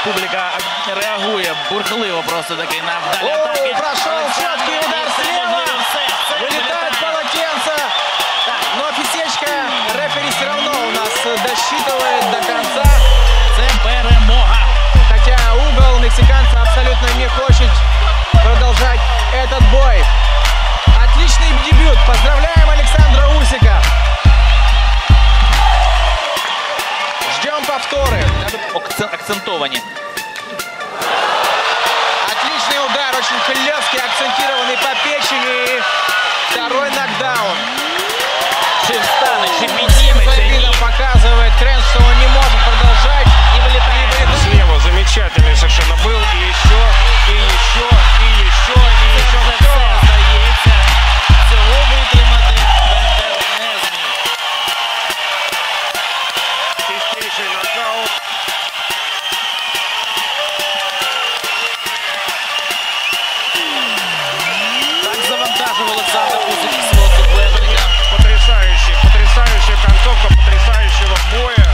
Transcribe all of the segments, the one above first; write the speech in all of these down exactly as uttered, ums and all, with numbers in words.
публіка реагує бурхливо просто таки на вдалі атаки. Прошел четкий удар слева. Вылетает полотенце. Но писечка рефери все равно у нас досчитывает до конца. Це перемога. Хотя угол мексиканца абсолютно не хочет продолжать этот бой. Отличный дебют. Поздравляем Александра Усика. Ждем повторы. Акцентовані. Отличный удар, очень хлесткий, акцентированный по печени. Второй нокдаун. Чи встане, чи підніметься? Видом показывает тренд, что он не может продолжать. И вылетает. Слева замечательный совершенно был. И еще, и еще, и еще, и еще. Це все, здається. Цього витримати Бендер не зміг. Чистейший нокаут. Так завантажив Олександр Усик свого суперника. Потрясающая, потрясающая концовка потрясающего боя.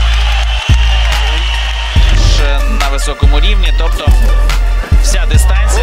На високому рівні, тобто вся дистанція.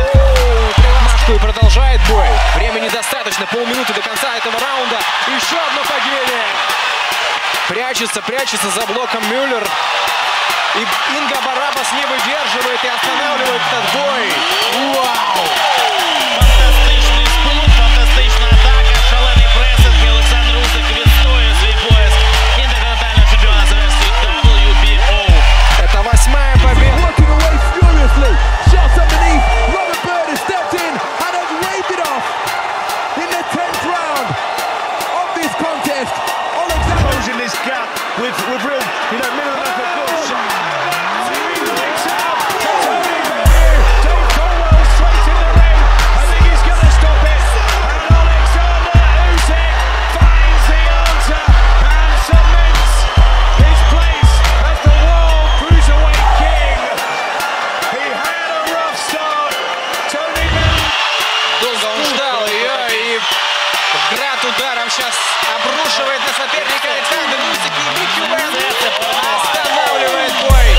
И продолжает бой. Времени достаточно, полминуты до конца этого раунда. Еще одно падение. Прячется, прячется за блоком Мюллер. И Инга Барабас не выдерживает и останавливает этот бой. Вау! Фантастичний спорт, фантастична атака, шалений пресинг. І Олександр Усик відстоює свій пояс інтерконтинентального чемпіона за версією дабл ю бі о. Это восьмая победа. Working away furiously. Shots underneath. Robert Bird has stepped in and has waved it off in the tenth round of this contest. Alexander Closing this gap with, with real, you know, middle of the course. Three legs out. Tony Bellew. Dave Colwell straight in the ring. I think he's going to stop it. And Alexander Usyk finds the answer and cements his place as the world cruiserweight king. He had a rough start. Tony Bellew. Долго он ждал ее, и град ударом сейчас обрушивает на соперника Александр Усик, и Микки Вэн останавливает бой.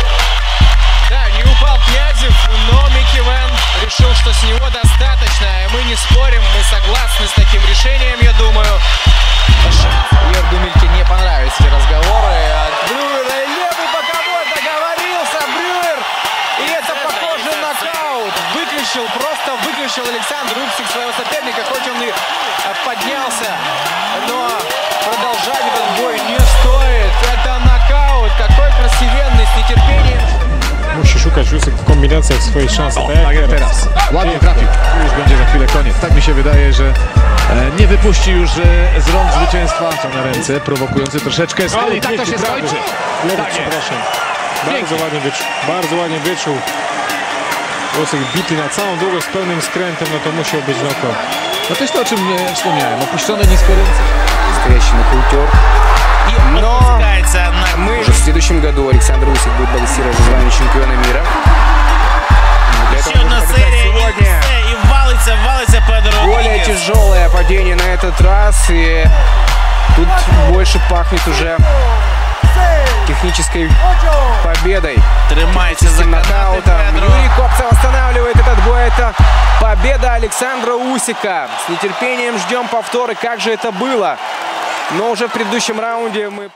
Да, не упал Князев, но Микки Вэн решил, что с него достаточно. Мы не спорим, мы согласны с таким решением, я думаю. Ерду Мильке не понравились эти разговоры от Брюера. Левый боковой договорился, Брюер. И это похоже на нокаут. Выключил, просто выключил Александр Усик своего соперника, хоть он и поднялся. Но продолжать этот бой не stoит. Это нокаut. Какой красивенный, с нетерпением. Musi szukać Usyk w kombinacjach swoich szans. O, tak jak teraz. Ładnie trafił. Już będzie za chwilę koniec. Tak mi się wydaje, że e, nie wypuści już e, z rąk zwycięstwa. To na ręce, prowokujący troszeczkę. I tak to się skończy. Lewy, przepraszam. Bardzo ładnie wyczuł. Bardzo ładnie wyczuł. Usyk bity na całą długość z pełnym skrętem, no to musiał być knockout. No to jest to, o czym e, wspomniałem. Opuszczone nisko ręce. Настоящий нокаутер. Но мы уже в следующем году Александр Усик будет балансировать за звание чемпиона мира. Для этого ще одна нужно серія, і сегодня все, і валиться, валиться Педро более Родригес. тяжелое падение на этот раз. И тут больше пахнет уже технической победой. Тримається за канати Нокаутом. Педро. Юрий Копцев останавливает этот бой. Это победа Александра Усика. С нетерпением ждем повторы, как же это было. Но уже в предыдущем раунде мы...